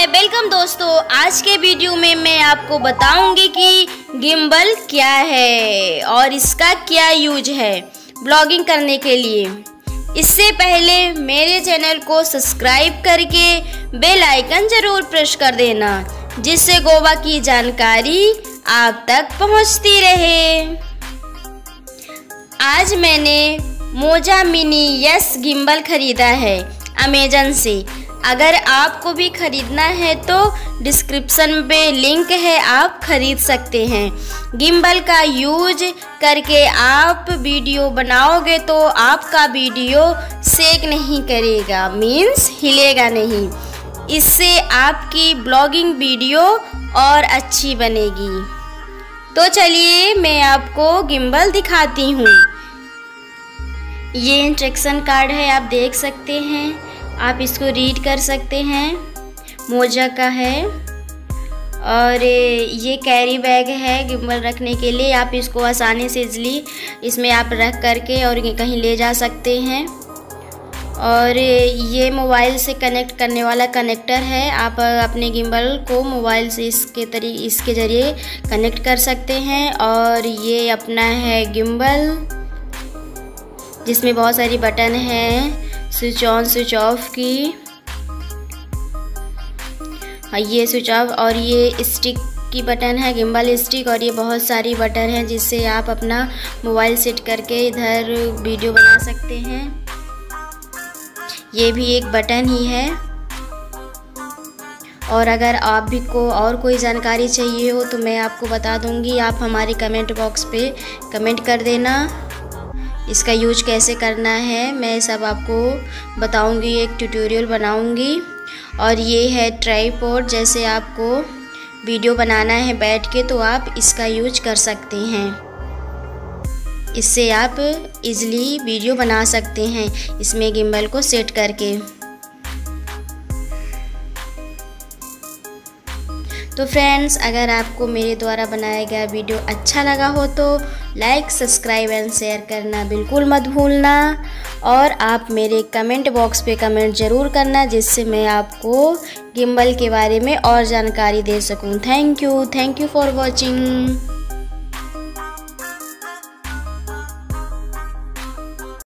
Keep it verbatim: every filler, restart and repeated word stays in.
Welcome दोस्तों। आज के वीडियो में मैं आपको बताऊंगी कि गिम्बल क्या है और इसका क्या यूज है ब्लॉगिंग करने के लिए। इससे पहले मेरे चैनल को सब्सक्राइब करके बेल आइकन ज़रूर प्रेस कर देना, जिससे गोवा की जानकारी आप तक पहुंचती रहे। आज मैंने मोजा मिनी यस गिम्बल खरीदा है अमेज़न से। अगर आपको भी ख़रीदना है तो डिस्क्रिप्शन में लिंक है, आप ख़रीद सकते हैं। गिम्बल का यूज करके आप वीडियो बनाओगे तो आपका वीडियो शेक नहीं करेगा, मीन्स हिलेगा नहीं। इससे आपकी ब्लॉगिंग वीडियो और अच्छी बनेगी। तो चलिए मैं आपको गिम्बल दिखाती हूँ। ये इंस्ट्रक्शन कार्ड है, आप देख सकते हैं, आप इसको रीड कर सकते हैं। मोजा का है और ये कैरी बैग है गिम्बल रखने के लिए। आप इसको आसानी से इजली इसमें आप रख करके और कहीं ले जा सकते हैं। और ये मोबाइल से कनेक्ट करने वाला कनेक्टर है। आप अपने गिम्बल को मोबाइल से इसके तरी इसके ज़रिए कनेक्ट कर सकते हैं। और ये अपना है गिम्बल, जिसमें बहुत सारी बटन हैं, स्विच ऑन स्विच ऑफ की। हाँ, ये स्विच ऑफ और ये स्टिक की बटन है, गिम्बल स्टिक। और ये बहुत सारी बटन हैं जिससे आप अपना मोबाइल सेट करके इधर वीडियो बना सकते हैं। ये भी एक बटन ही है। और अगर आप भी को और कोई जानकारी चाहिए हो तो मैं आपको बता दूंगी, आप हमारे कमेंट बॉक्स पे कमेंट कर देना। इसका यूज कैसे करना है मैं सब आपको बताऊंगी, एक ट्यूटोरियल बनाऊंगी। और ये है ट्राइपॉड, जैसे आपको वीडियो बनाना है बैठ के तो आप इसका यूज कर सकते हैं। इससे आप इजीली वीडियो बना सकते हैं इसमें गिम्बल को सेट करके। तो फ्रेंड्स, अगर आपको मेरे द्वारा बनाया गया वीडियो अच्छा लगा हो तो लाइक, सब्सक्राइब एंड शेयर करना बिल्कुल मत भूलना। और आप मेरे कमेंट बॉक्स पे कमेंट ज़रूर करना, जिससे मैं आपको गिम्बल के बारे में और जानकारी दे सकूं। Thank you thank you for watching.